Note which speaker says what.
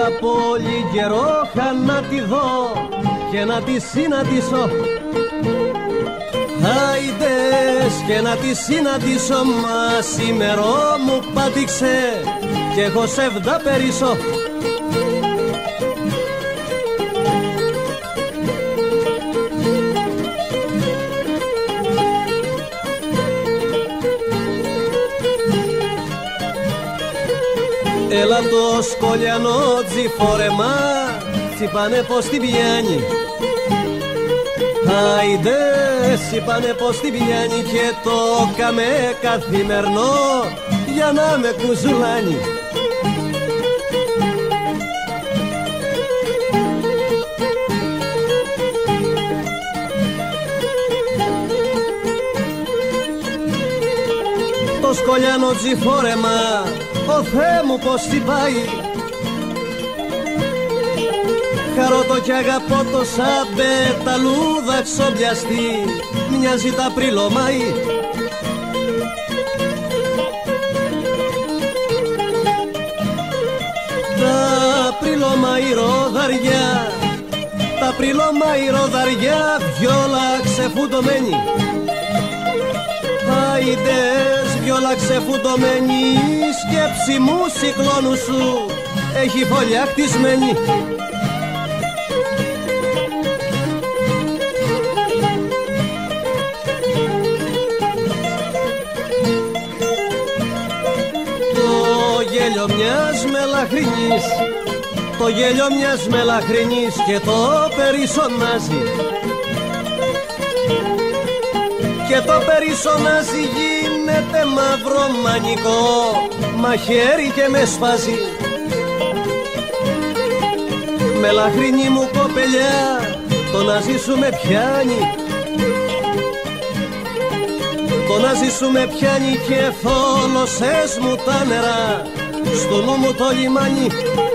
Speaker 1: πολύ καιρό είχα να τη δω και να τη συναντήσω. Άιντες και να τη συναντήσω, μα σήμερο μου πάτηξε κι έχω σεβδά περίσω. Έλα το σκολιανό τζιφόρεμα, τσιπάνε πως την πιάνει. Άιντες είπανε πως την πιάνει και το καμε καθημερινό για να με κουζουλάνει. Το σκολιανό τζιφόρεμα, ο Θεέ μου πως την πάει. Χαρώ κι αγαπώ το σαν πεταλούδα ξομπιαστή, μοιάζει τα πριλομάι. Τα πριλομάι ροδαριά, τα πριλομάι ροδαριά, βιόλα ξεφουντωμένη. Άιντες βιόλα ξεφουντωμένη, η σκέψη μου συγκλώνου σου έχει φωλιά χτισμένη. Το γέλιο μιας μελαχρινής, το γέλιο μιας μελαχρινής και το περισσονάζει. Και το περισσονάζει γίνεται μαύρο μανικό, μαχαίρι και με σπάζει. Μελαχρινή μου κοπελιά, το ναζί σου με πιάνει. Το ναζί σου με πιάνει και θόλωσες μου τα νερά, στο νου μου το λιμάνι.